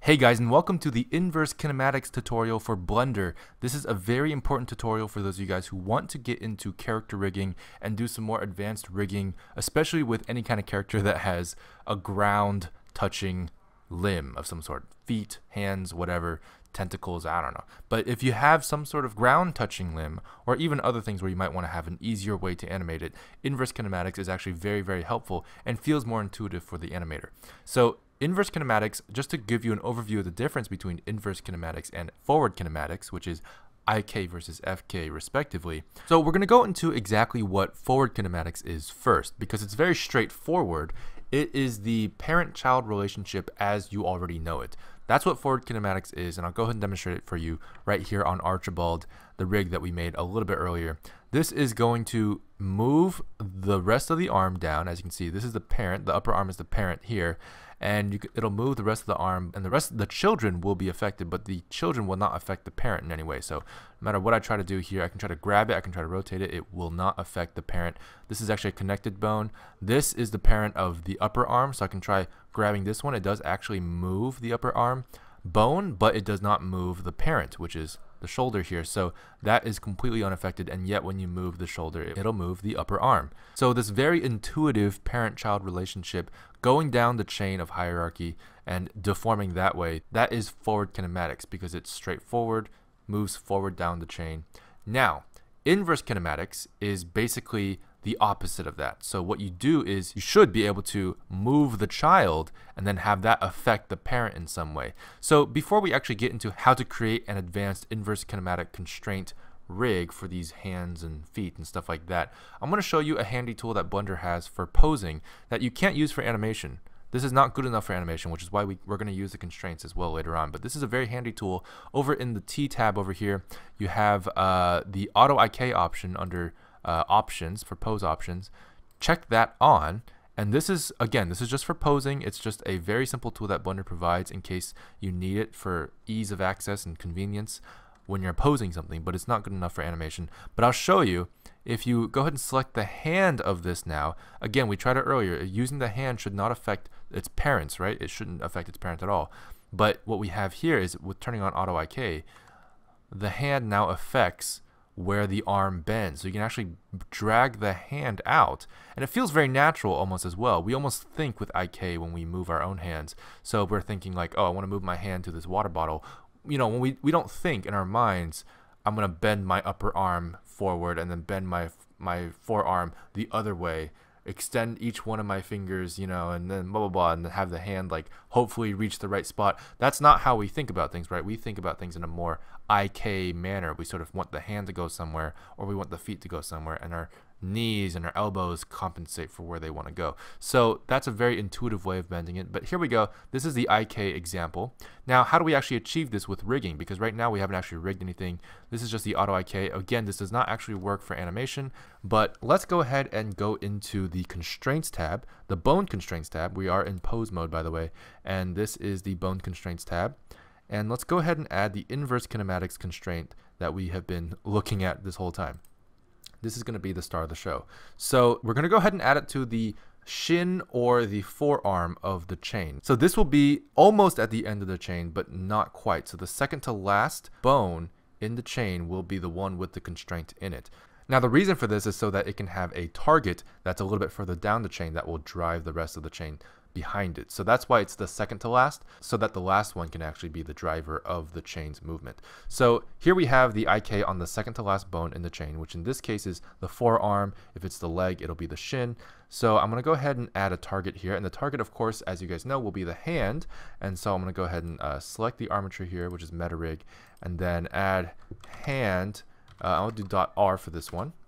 Hey guys, and welcome to the inverse kinematics tutorial for Blender. This is a very important tutorial for those of you guys who want to get into character rigging and do some more advanced rigging, especially with any kind of character that has a ground touching limb of some sort. Feet, hands, whatever, tentacles, I don't know. But if you have some sort of ground touching limb, or even other things where you might want to have an easier way to animate it, inverse kinematics is actually very, very helpful and feels more intuitive for the animator. So inverse kinematics, just to give you an overview of the difference between inverse kinematics and forward kinematics, which is IK versus FK respectively. So we're going to go into exactly what forward kinematics is first, because it's very straightforward. It is the parent-child relationship as you already know it. That's what forward kinematics is, and I'll go ahead and demonstrate it for you right here on Archibald, the rig that we made a little bit earlier. This is going to move the rest of the arm down. As you can see, this is the parent, the upper arm is the parent here, and it'll move the rest of the arm, and the rest of the children will be affected, but the children will not affect the parent in any way. So no matter what I try to do here, I can try to grab it, I can try to rotate it, it will not affect the parent. This is actually a connected bone. This is the parent of the upper arm, so I can try grabbing this one. It does actually move the upper arm bone, but it does not move the parent, which is the shoulder here. So that is completely unaffected, and yet when you move the shoulder, it'll move the upper arm. So this very intuitive parent-child relationship going down the chain of hierarchy and deforming that way, that is forward kinematics, because it's straightforward, moves forward down the chain. Now, inverse kinematics is basically the opposite of that. So what you do is you should be able to move the child and then have that affect the parent in some way. So before we actually get into how to create an advanced inverse kinematic constraint rig for these hands and feet and stuff like that, I'm going to show you a handy tool that Blender has for posing that you can't use for animation. This is not good enough for animation, which is why we're going to use the constraints as well later on. But this is a very handy tool. Over in the T tab over here, you have the Auto IK option under options for pose options. Check that on, and this is, again, this is just for posing. It's just a very simple tool that Blender provides in case you need it for ease of access and convenience when you're posing something, but it's not good enough for animation. But I'll show you. If you go ahead and select the hand of this now, again, we tried it earlier, using the hand should not affect its parents, right? It shouldn't affect its parent at all. But what we have here is, with turning on Auto IK, the hand now affects where the arm bends. So you can actually drag the hand out, and it feels very natural almost as well. We almost think with IK when we move our own hands. So we're thinking like, oh, I want to move my hand to this water bottle. You know, when we don't think in our minds, I'm going to bend my upper arm forward and then bend my forearm the other way, extend each one of my fingers, you know, and then blah blah blah, and have the hand like hopefully reach the right spot. That's not how we think about things, right? We think about things in a more IK manner. We sort of want the hand to go somewhere, or we want the feet to go somewhere, and our knees and our elbows compensate for where they want to go. So that's a very intuitive way of bending it. But here we go. This is the IK example. Now, how do we actually achieve this with rigging? Because right now we haven't actually rigged anything. This is just the Auto IK. Again, this does not actually work for animation, but let's go ahead and go into the constraints tab, the bone constraints tab. We are in pose mode, by the way, and this is the bone constraints tab. And let's go ahead and add the inverse kinematics constraint that we have been looking at this whole time. This is going to be the star of the show. So we're going to go ahead and add it to the shin or the forearm of the chain. So this will be almost at the end of the chain, but not quite. So the second to last bone in the chain will be the one with the constraint in it. Now the reason for this is so that it can have a target that's a little bit further down the chain that will drive the rest of the chain behind it. So that's why it's the second to last, so that the last one can actually be the driver of the chain's movement. So here we have the IK on the second to last bone in the chain, which in this case is the forearm. If it's the leg, it'll be the shin. So I'm going to go ahead and add a target here, and the target, of course, as you guys know, will be the hand. And so I'm going to go ahead and select the armature here, which is meta rig, and then add hand. I'll do .r for this one,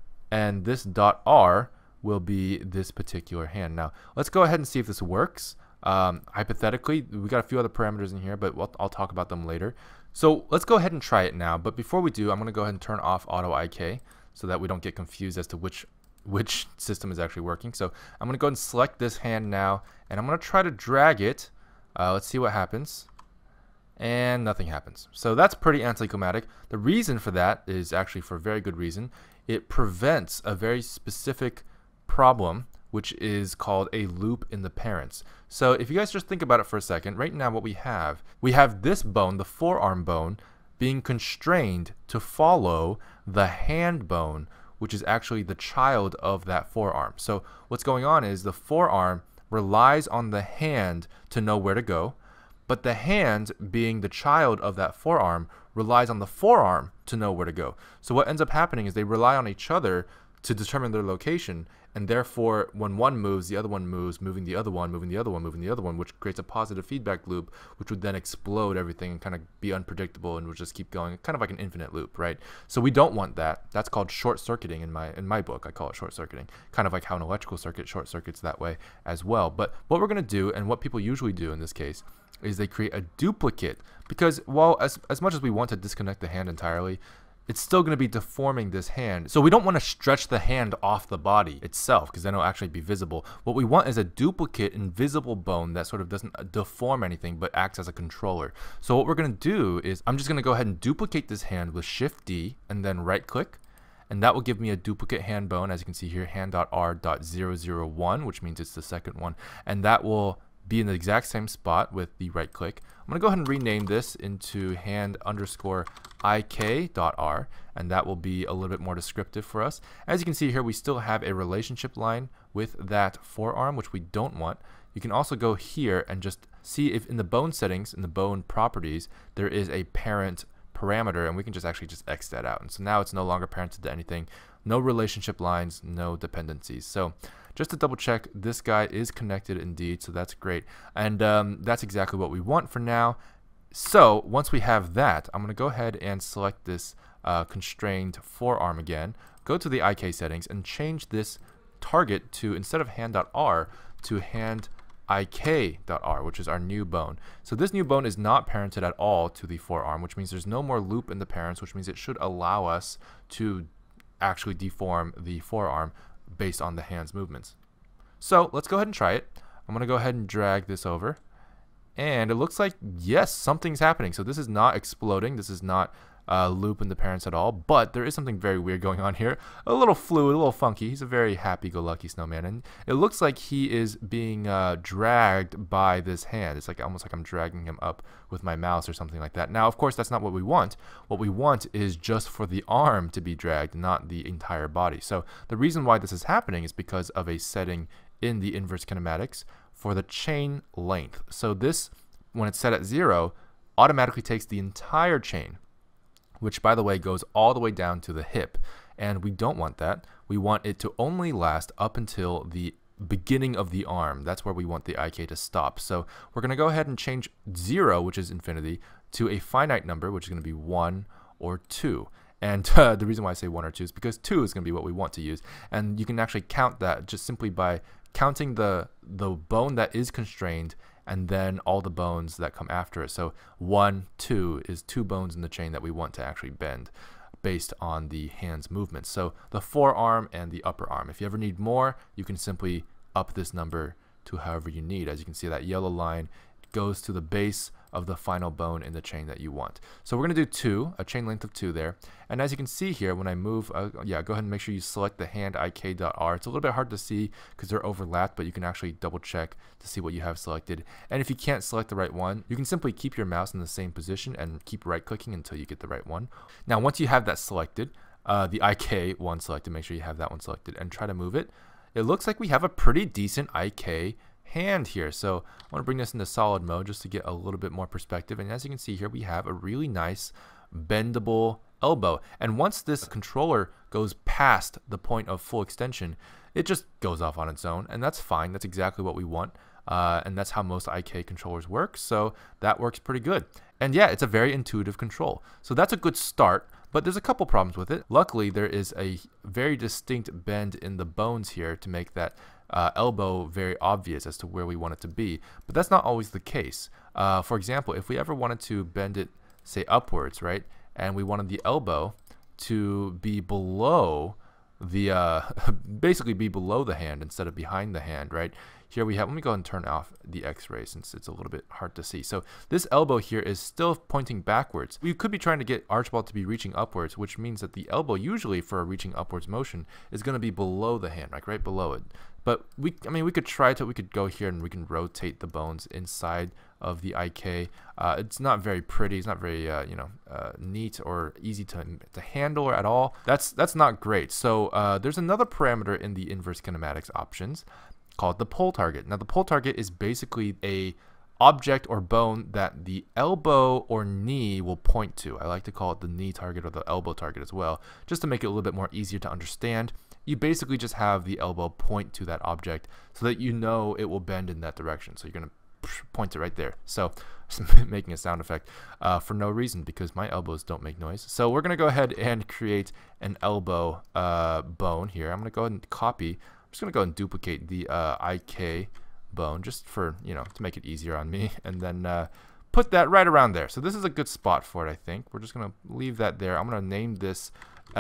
and this .r will be this particular hand. Now let's go ahead and see if this works. Hypothetically, we got a few other parameters in here, but I'll talk about them later. So let's go ahead and try it now. But before we do, I'm going to go ahead and turn off Auto IK so that we don't get confused as to which system is actually working. So I'm going to go ahead and select this hand now, and I'm going to try to drag it. Let's see what happens. And nothing happens. So that's pretty anticlimactic. The reason for that is actually for a very good reason. It prevents a very specific problem which is called a loop in the parents. So if you guys just think about it for a second, right now what we have this bone, the forearm bone, being constrained to follow the hand bone, which is actually the child of that forearm. So what's going on is the forearm relies on the hand to know where to go, but the hand, being the child of that forearm, relies on the forearm to know where to go. So what ends up happening is they rely on each other to determine their location, and therefore when one moves, the other one moves, moving the other one, moving the other one, moving the other one, which creates a positive feedback loop, which would then explode everything and kind of be unpredictable and would just keep going, kind of like an infinite loop, right? So we don't want that. That's called short circuiting in my book. I call it short circuiting, kind of like how an electrical circuit short circuits that way as well. But what we're going to do, and what people usually do in this case, is they create a duplicate, because while as much as we want to disconnect the hand entirely, it's still going to be deforming this hand. So we don't want to stretch the hand off the body itself, because then it'll actually be visible. What we want is a duplicate invisible bone that sort of doesn't deform anything but acts as a controller. So what we're going to do is I'm just going to go ahead and duplicate this hand with Shift D and then right click, and that will give me a duplicate hand bone. As you can see here, hand.r.001, which means it's the second one, and that will be in the exact same spot with the right click. I'm going to go ahead and rename this into hand_ik.r, and that will be a little bit more descriptive for us. As you can see here, we still have a relationship line with that forearm, which we don't want. You can also go here and just see if in the bone settings, in the bone properties, there is a parent parameter, and we can just actually X that out. And so now it's no longer parented to anything. No relationship lines, no dependencies. So just to double check, this guy is connected indeed, so that's great. And that's exactly what we want for now. So once we have that, I'm going to go ahead and select this constrained forearm again, go to the IK settings, and change this target to, instead of hand.r, to hand.ik.r, which is our new bone. So this new bone is not parented at all to the forearm, which means there's no more loop in the parents, which means it should allow us to actually deform the forearm based on the hand's movements. So let's go ahead and try it. I'm going to go ahead and drag this over, and it looks like, yes, something's happening. So this is not exploding. This is not loop in the parents at all, but there is something very weird going on here. A little fluid, a little funky. He's a very happy-go-lucky snowman, and it looks like he is being dragged by this hand. It's like almost like I'm dragging him up with my mouse or something like that. Now, of course, that's not what we want. What we want is just for the arm to be dragged, not the entire body. So the reason why this is happening is because of a setting in the inverse kinematics for the chain length. So this, when it's set at 0, automatically takes the entire chain, which, by the way, goes all the way down to the hip. And we don't want that. We want it to only last up until the beginning of the arm. That's where we want the IK to stop. So we're going to go ahead and change 0, which is infinity, to a finite number, which is going to be 1 or 2. And the reason why I say 1 or 2 is because 2 is going to be what we want to use. And you can actually count that just simply by counting the bone that is constrained and then all the bones that come after it. So 1, 2 is 2 bones in the chain that we want to actually bend based on the hand's movements. So the forearm and the upper arm. If you ever need more, you can simply up this number to however you need. As you can see, that yellow line goes to the base of the final bone in the chain that you want. So we're going to do 2, a chain length of 2 there. And as you can see here, when I move, go ahead and make sure you select the hand ik.r. It's a little bit hard to see because they're overlapped, but you can actually double check to see what you have selected. And if you can't select the right one, you can simply keep your mouse in the same position and keep right clicking until you get the right one. Now, once you have that selected, the IK one selected, make sure you have that one selected and try to move it. It looks like we have a pretty decent IK hand here. So I want to bring this into solid mode just to get a little bit more perspective. And as you can see here, we have a really nice bendable elbow. And once this controller goes past the point of full extension, it just goes off on its own, and that's fine. That's exactly what we want. And that's how most IK controllers work. So that works pretty good. And yeah, it's a very intuitive control. So that's a good start. But there's a couple problems with it. Luckily, there is a very distinct bend in the bones here to make that elbow very obvious as to where we want it to be. But that's not always the case. For example, if we ever wanted to bend it, say, upwards, right, and we wanted the elbow to be below the basically be below the hand instead of behind the hand, right, here we have, let me go ahead and turn off the x-ray since it's a little bit hard to see. So this elbow here is still pointing backwards. We could be trying to get Archibald to be reaching upwards, which means that the elbow usually for a reaching upwards motion is going to be below the hand, like right below it. But we could try to, we could go here and we can rotate the bones inside of the IK. It's not very pretty. It's not very neat or easy to handle at all. That's not great. So there's another parameter in the inverse kinematics options called the pole target. Now the pole target is basically a object or bone that the elbow or knee will point to. I like to call it the knee target or the elbow target as well, just to make it a little bit more easier to understand. You basically just have the elbow point to that object so that you know it will bend in that direction. So you're going to point it right there. So making a sound effect for no reason because my elbows don't make noise. So we're going to go ahead and create an elbow bone here. I'm going to go ahead and copy. I'm just going to go and duplicate the IK bone just for, to make it easier on me. And then put that right around there. So this is a good spot for it, I think. We're just going to leave that there. I'm going to name this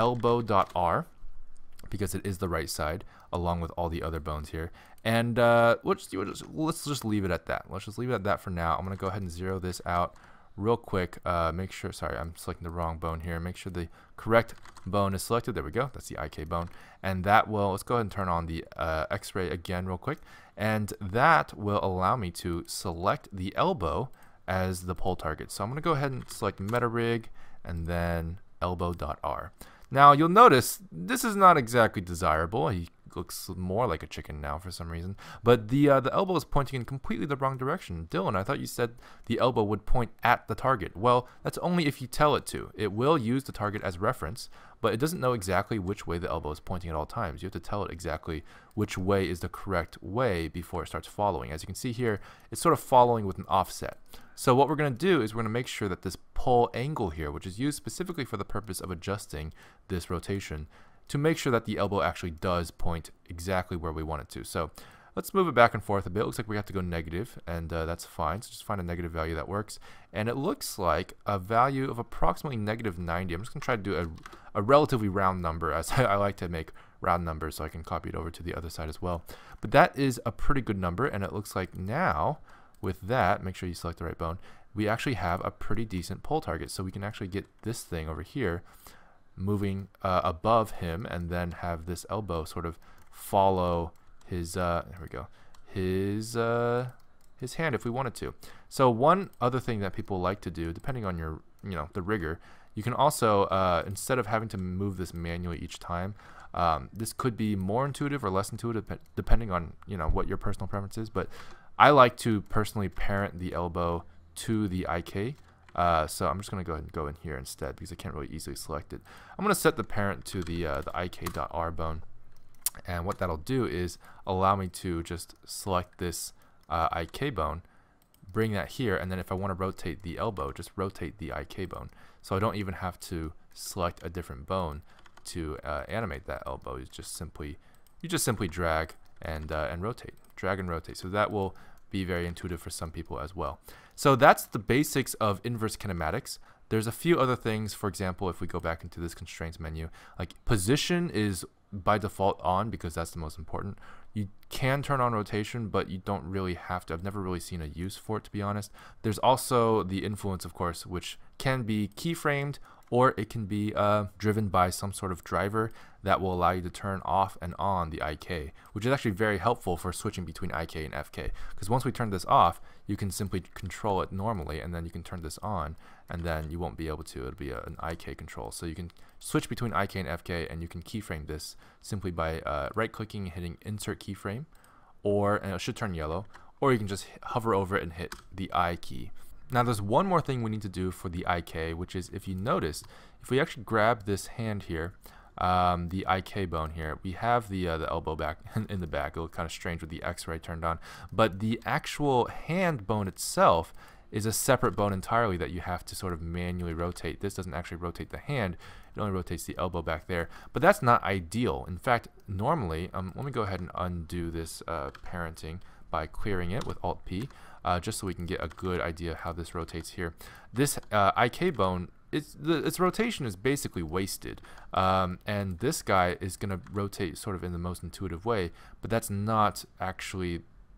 elbow.r. because it is the right side along with all the other bones here, and let's just leave it at that. Let's just leave it at that for now. I'm gonna go ahead and zero this out real quick. Make sure, sorry, I'm selecting the wrong bone here. Make sure the correct bone is selected. There we go. That's the IK bone, and that will, let's go ahead and turn on the x-ray again real quick, and that will allow me to select the elbow as the pole target. So I'm gonna go ahead and select meta rig and then elbow.r. Now you'll notice this is not exactly desirable. He looks more like a chicken now for some reason. But the elbow is pointing in completely the wrong direction. Dillon, I thought you said the elbow would point at the target. Well, that's only if you tell it to. It will use the target as reference, but it doesn't know exactly which way the elbow is pointing at all times. You have to tell it exactly which way is the correct way before it starts following. As you can see here, it's sort of following with an offset. So what we're going to do is we're going to make sure that this pole angle here, which is used specifically for the purpose of adjusting this rotation, to make sure that the elbow actually does point exactly where we want it to. So let's move it back and forth a bit. It looks like we have to go negative, and that's fine. So just find a negative value that works. And it looks like a value of approximately -90. I'm just going to try to do a relatively round number, as I like to make round numbers so I can copy it over to the other side as well. But that is a pretty good number, and it looks like now with that, make sure you select the right bone, we actually have a pretty decent pole target. So we can actually get this thing over here moving above him, and then have this elbow sort of follow his there we go, his hand if we wanted to. So one other thing that people like to do, depending on your the rigger, you can also instead of having to move this manually each time, this could be more intuitive or less intuitive depending on what your personal preference is, but I like to personally parent the elbow to the IK. So I'm just going to go ahead and go in here instead because I can't really easily select it. I'm going to set the parent to the IK.R bone, and what that'll do is allow me to just select this IK bone, bring that here, and then if I want to rotate the elbow, just rotate the IK bone. So I don't even have to select a different bone to animate that elbow. You just simply drag and rotate, drag and rotate. So that will be very intuitive for some people as well. So that's the basics of inverse kinematics. There's a few other things. For example, if we go back into this constraints menu, like position is by default on because that's the most important. You can turn on rotation, but you don't really have to. I've never really seen a use for it, to be honest. There's also the influence, of course, which can be keyframed, or it can be driven by some sort of driver that will allow you to turn off and on the IK, which is actually very helpful for switching between IK and FK. Because once we turn this off, you can simply control it normally, and then you can turn this on, and then you won't be able to. It'll be an IK control. So you can switch between IK and FK, and you can keyframe this simply by right-clicking and hitting Insert Keyframe, and it should turn yellow, or you can just hover over it and hit the I key. Now there's one more thing we need to do for the IK, which is, if you notice, if we actually grab this hand here, the IK bone here, we have the elbow back in the back. It'll look kind of strange with the X-ray turned on, but the actual hand bone itself is a separate bone entirely that you have to sort of manually rotate. This doesn't actually rotate the hand, it only rotates the elbow back there, but that's not ideal. In fact, normally, let me go ahead and undo this parenting by clearing it with Alt-P, just so we can get a good idea how this rotates here. This IK bone, its rotation is basically wasted, and this guy is going to rotate sort of in the most intuitive way, but that's not actually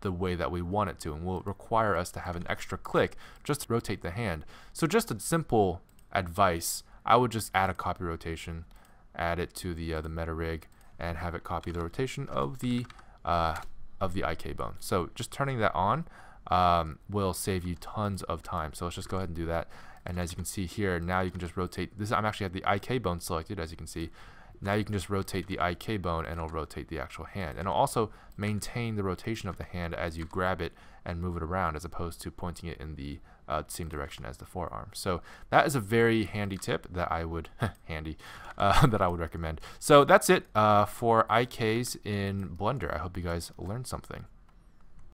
the way that we want it to, and will require us to have an extra click just to rotate the hand. So just a simple advice, I would just add a copy rotation, add it to the meta rig, and have it copy the rotation of the IK bone. So just turning that on will save you tons of time. So let's just go ahead and do that. And as you can see here, now you can just rotate this. I'm actually at the IK bone selected, as you can see. Now you can just rotate the IK bone and it'll rotate the actual hand. And it'll also maintain the rotation of the hand as you grab it and move it around, as opposed to pointing it in the same direction as the forearm. So that is a very handy tip that I would that I would recommend. So that's it for IKs in Blender. I hope you guys learned something.